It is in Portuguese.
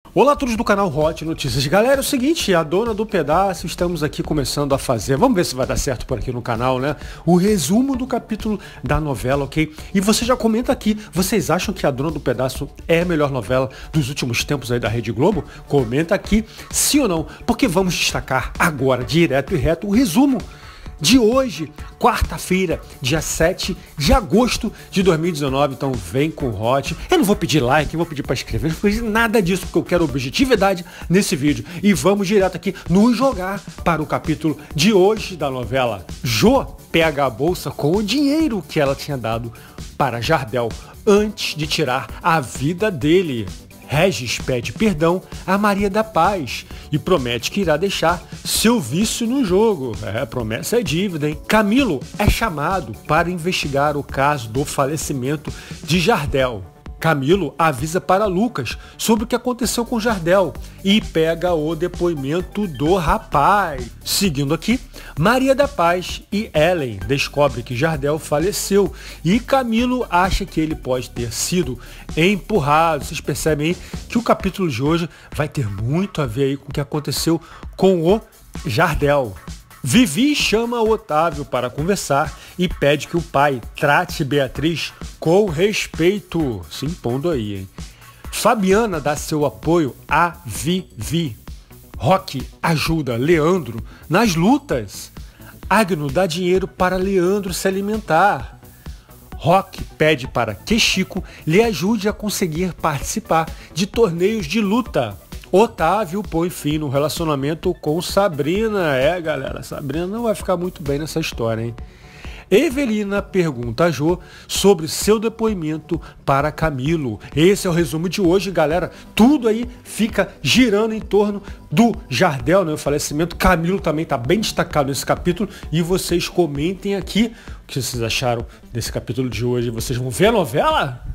Olá a todos do canal Hot Notícias. Galera, é o seguinte, a dona do pedaço, estamos aqui começando a fazer, vamos ver se vai dar certo por aqui no canal, né? O resumo do capítulo da novela, ok? E você já comenta aqui, vocês acham que a dona do pedaço é a melhor novela dos últimos tempos aí da Rede Globo? Comenta aqui, sim ou não, porque vamos destacar agora, direto e reto, o resumo de hoje, quarta-feira, dia 7 de agosto de 2019, então vem com o Hot. Eu não vou pedir like, não vou pedir para inscrever, não vou pedir nada disso, porque eu quero objetividade nesse vídeo. E vamos direto aqui nos jogar para o capítulo de hoje da novela. Jô pega a bolsa com o dinheiro que ela tinha dado para Jardel antes de tirar a vida dele. Regis pede perdão a Maria da Paz e promete que irá deixar seu vício no jogo. Promessa é dívida, hein? Camilo é chamado para investigar o caso do falecimento de Jardel. Camilo avisa para Lucas sobre o que aconteceu com Jardel e pega o depoimento do rapaz. Seguindo aqui, Maria da Paz e Ellen descobrem que Jardel faleceu e Camilo acha que ele pode ter sido empurrado. Vocês percebem aí que o capítulo de hoje vai ter muito a ver aí com o que aconteceu com o Jardel. Vivi chama Otávio para conversar e pede que o pai trate Beatriz com respeito, se impondo aí, hein? Fabiana dá seu apoio a Vivi. Roque ajuda Leandro nas lutas. Agno dá dinheiro para Leandro se alimentar. Roque pede para que Chico lhe ajude a conseguir participar de torneios de luta. Otávio põe fim no relacionamento com Sabrina. Galera, Sabrina não vai ficar muito bem nessa história, hein? Evelina pergunta a Jô sobre seu depoimento para Camilo. Esse é o resumo de hoje, galera. Tudo aí fica girando em torno do Jardel, né? O falecimento. Camilo também está bem destacado nesse capítulo. E vocês comentem aqui o que vocês acharam desse capítulo de hoje. Vocês vão ver a novela?